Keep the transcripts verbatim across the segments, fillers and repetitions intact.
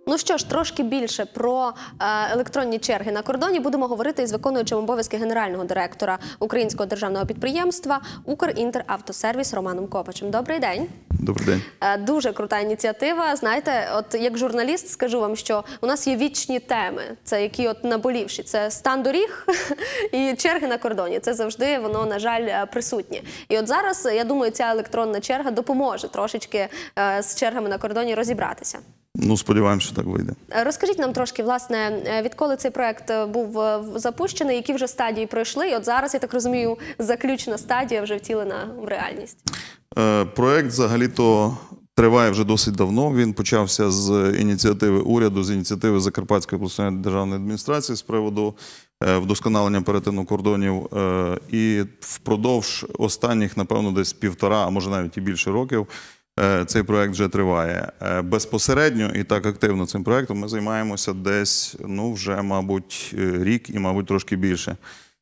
Ну що ж, трошки більше про е, електронні черги на кордоні будемо говорити із виконуючим обов'язки генерального директора Українського державного підприємства «Укрінтеравтосервіс» Романом Копачем. Добрий день. Добрий день. Е, дуже крута ініціатива. Знаєте, от як журналіст скажу вам, що у нас є вічні теми, це які от наболівші. Це стан доріг і черги на кордоні. Це завжди воно, на жаль, присутнє. І от зараз, я думаю, ця електронна черга допоможе трошечки е, з чергами на кордоні розібратися. Ну, сподіваємося, що так вийде. Розкажіть нам трошки, власне, відколи цей проект був запущений, які вже стадії пройшли, і от зараз, я так розумію, заключна стадія вже втілена в реальність. Е, проект взагалі-то триває вже досить давно. Він почався з ініціативи уряду, з ініціативи Закарпатської обласної державної адміністрації з приводу е, вдосконалення перетину кордонів. Е, і впродовж останніх, напевно, десь півтора, а може навіть і більше років, цей проект вже триває. Безпосередньо і так активно цим проектом ми займаємося десь, ну, вже, мабуть, рік і, мабуть, трошки більше.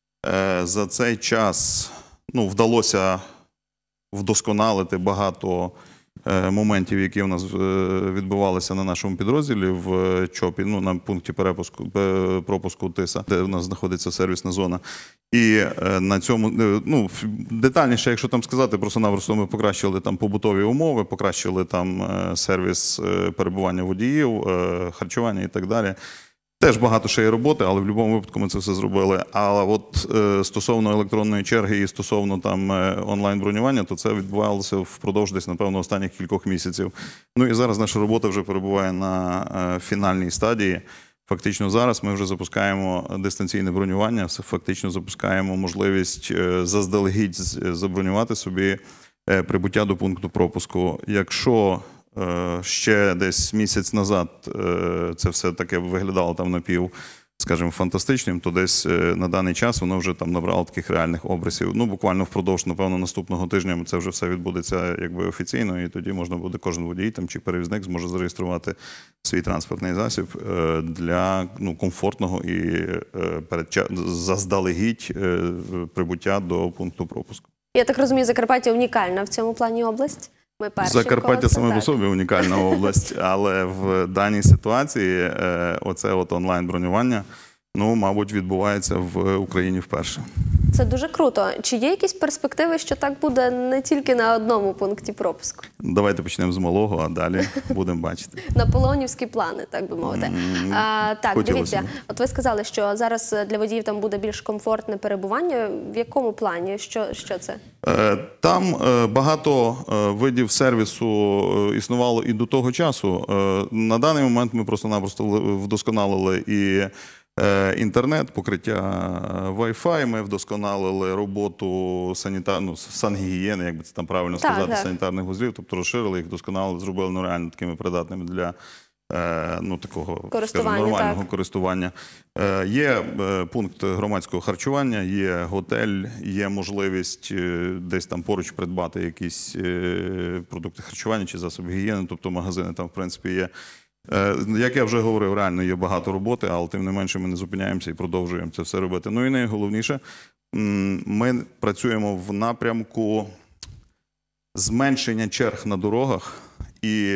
За цей час, ну, вдалося вдосконалити багато моментів, які у нас відбувалися на нашому підрозділі в ЧОПі, ну, на пункті перепуску, пропуску ТИСа, де у нас знаходиться сервісна зона. І на цьому, ну, детальніше, якщо там сказати, просто-напросто ми покращили там побутові умови, покращили там сервіс перебування водіїв, харчування і так далі. Теж багато ще є роботи, але в будь-якому випадку ми це все зробили. А от е, стосовно електронної черги і стосовно там онлайн-бронювання, то це відбувалося впродовж десь, напевно, останніх кількох місяців. Ну і зараз наша робота вже перебуває на е, фінальній стадії. Фактично зараз ми вже запускаємо дистанційне бронювання, фактично запускаємо можливість е, заздалегідь забронювати собі е, прибуття до пункту пропуску. Якщо ще десь місяць назад це все таке виглядало там напів, скажімо, фантастичним, то десь на даний час воно вже там набрало таких реальних обрисів. Ну, буквально впродовж, напевно, наступного тижня це вже все відбудеться якби офіційно, і тоді можна буде, кожен водій там чи перевізник зможе зареєструвати свій транспортний засіб для, ну, комфортного і передча... заздалегідь прибуття до пункту пропуску. Я так розумію, Закарпаття унікальна в цьому плані область? Закарпаття саме по собі унікальна область, але в даній ситуації оце от онлайн-бронювання, ну, мабуть, відбувається в Україні вперше. Це дуже круто. Чи є якісь перспективи, що так буде не тільки на одному пункті пропуску? Давайте почнемо з малого, а далі будемо бачити. Наполеонівські плани, так би мовити. Mm, а, так, хотілося. Дивіться, от ви сказали, що зараз для водіїв там буде більш комфортне перебування. В якому плані? Що, що це? Там багато видів сервісу існувало і до того часу. На даний момент ми просто-напросто вдосконалили і інтернет, покриття Wi-Fi, ми вдосконалили роботу санітар... ну, сангігієни, як би це там правильно так, сказати, так. санітарних вузлів, тобто розширили їх, досконало зробили, ну, реально такими придатними для ну, такого, користування, скажімо, нормального так. користування. Є пункт громадського харчування, є готель, є можливість десь там поруч придбати якісь продукти харчування чи засоби гігієни, тобто магазини там, в принципі, є. Як я вже говорив, реально є багато роботи, але тим не менше ми не зупиняємося і продовжуємо це все робити. Ну і найголовніше, ми працюємо в напрямку зменшення черг на дорогах і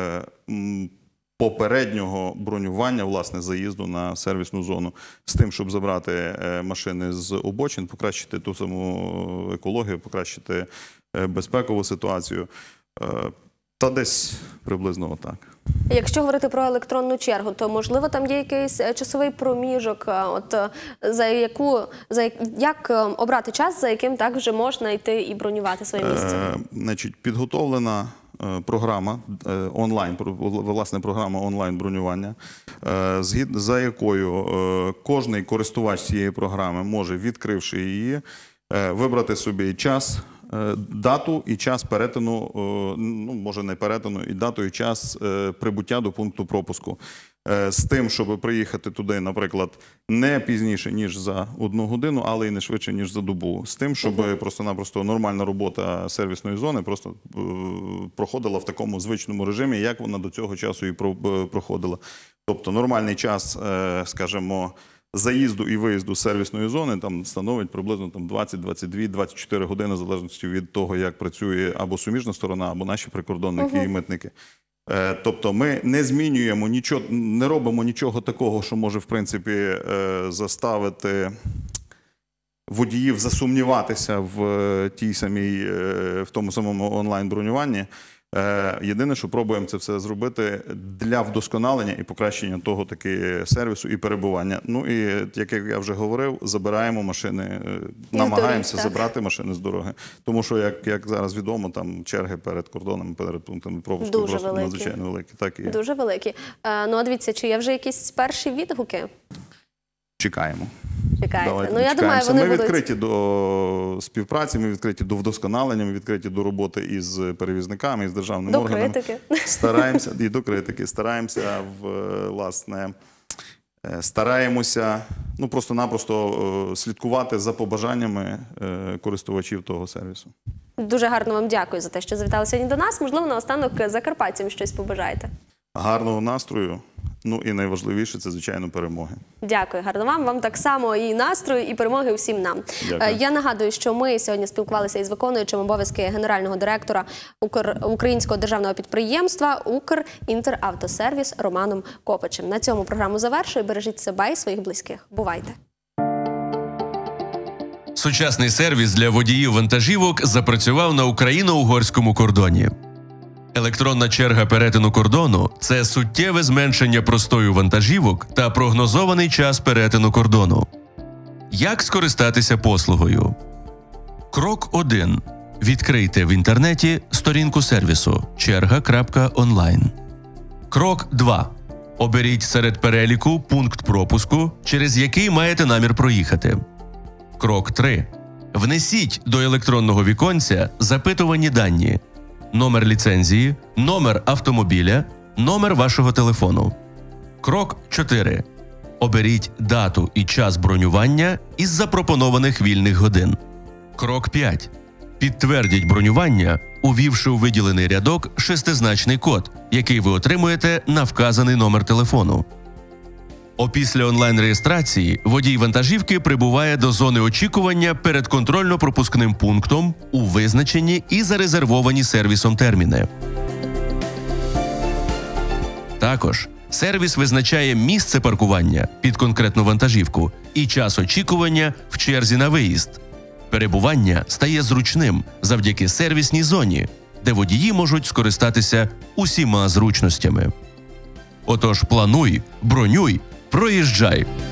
попереднього бронювання, власне, заїзду на сервісну зону з тим, щоб забрати машини з обочин, покращити ту саму екологію, покращити безпекову ситуацію. Та десь приблизно отак. Якщо говорити про електронну чергу, то, можливо, там є якийсь часовий проміжок, от, за яку, за, як обрати час, за яким так вже можна йти і бронювати своє місце? Е, значить, підготовлена програма онлайн, власне, програма онлайн-бронювання, за якою кожний користувач цієї програми може, відкривши її, вибрати собі час, дату і час перетину, ну, може не перетину, і дату і час прибуття до пункту пропуску. З тим, щоб приїхати туди, наприклад, не пізніше, ніж за одну годину, але й не швидше, ніж за добу. З тим, щоб uh-huh. просто-напросто нормальна робота сервісної зони просто проходила в такому звичному режимі, як вона до цього часу і проходила. Тобто нормальний час, скажімо, заїзду і виїзду з сервісної зони там становить приблизно там двадцять, двадцять дві, двадцять чотири години, в залежності від того, як працює або суміжна сторона, або наші прикордонники uh-huh. і митники. Е, Тобто ми не змінюємо нічого, не робимо нічого такого, що може, в принципі, е, заставити водіїв засумніватися в е, тій самій, е, в тому самому онлайн-бронюванні. Е, Єдине, що пробуємо це все зробити для вдосконалення і покращення того таки сервісу і перебування. Ну і, як я вже говорив, забираємо машини, е, намагаємося доріг, так. забрати машини з дороги. Тому що, як, як зараз відомо, там черги перед кордонами, перед пунктами пропуску Дуже просто великі. надзвичайно великі. Так і є. Дуже великі. Е, ну, а дивіться, чи є вже якісь перші відгуки? Чекаємо. Чекаєте? Давайте Ну, я думаю, дочекаємося. вони Ми будуть... відкриті до співпраці, ми відкриті до вдосконалення, ми відкриті до роботи із перевізниками, із державними До органами. критики. Стараємося, і до критики, стараємося, в, власне, е, стараємося, ну, просто-напросто е, слідкувати за побажаннями е, користувачів того сервісу. Дуже гарно вам дякую за те, що завітали сьогодні до нас. Можливо, наостанок закарпатцям щось побажаєте. Гарного настрою, ну і найважливіше – це, звичайно, перемоги. Дякую, гарно вам. Вам так само і настрою, і перемоги всім нам. Дякую. Е, Я нагадую, що ми сьогодні спілкувалися із виконуючим обов'язки генерального директора Укр... Українського державного підприємства «Укрінтеравтосервіс» Романом Копичем. На цьому програму завершую. Бережіть себе і своїх близьких. Бувайте! Сучасний сервіс для водіїв вантажівок запрацював на україно-угорському кордоні. Електронна черга перетину кордону – це суттєве зменшення простою вантажівок та прогнозований час перетину кордону. Як скористатися послугою? Крок один. Відкрийте в інтернеті сторінку сервісу черга крапка онлайн. Крок два. Оберіть серед переліку пункт пропуску, через який маєте намір проїхати. Крок три. Внесіть до електронного віконця запитувані дані: номер ліцензії, номер автомобіля, номер вашого телефону. Крок чотири. Оберіть дату і час бронювання із запропонованих вільних годин. Крок п'ять. Підтвердіть бронювання, увівши у виділений рядок шестизначний код, який ви отримуєте на вказаний номер телефону. Опісля онлайн-реєстрації водій вантажівки прибуває до зони очікування перед контрольно-пропускним пунктом у визначені і зарезервовані сервісом терміни. Також сервіс визначає місце паркування під конкретну вантажівку і час очікування в черзі на виїзд. Перебування стає зручним завдяки сервісній зоні, де водії можуть скористатися усіма зручностями. Отож, плануй, бронюй, проїжджай!